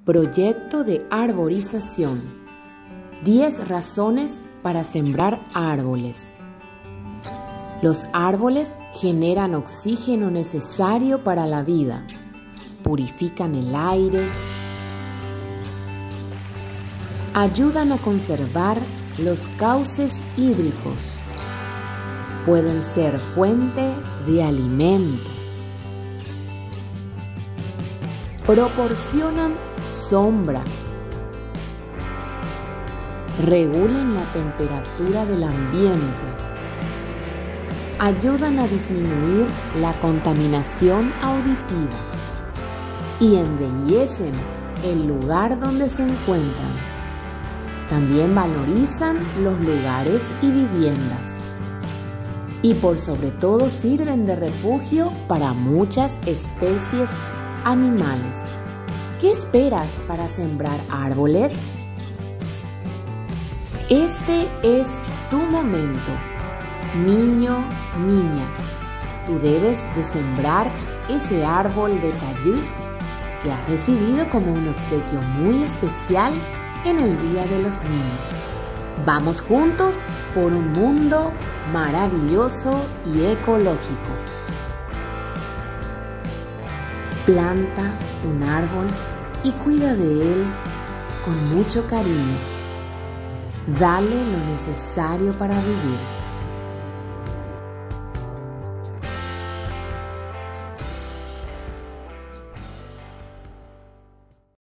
Proyecto de arborización. 10 razones para sembrar árboles. Los árboles generan oxígeno necesario para la vida, purifican el aire, ayudan a conservar los cauces hídricos, pueden ser fuente de alimento, proporcionan sombra, regulan la temperatura del ambiente, ayudan a disminuir la contaminación auditiva y embellecen el lugar donde se encuentran. También valorizan los lugares y viviendas. Y por sobre todo sirven de refugio para muchas especies animales. ¿Qué esperas para sembrar árboles? Este es tu momento, niño, niña. Tú debes de sembrar ese árbol de tallud que has recibido como un obsequio muy especial en el Día de los Niños. Vamos juntos por un mundo maravilloso y ecológico. Planta un árbol y cuida de él con mucho cariño. Dale lo necesario para vivir.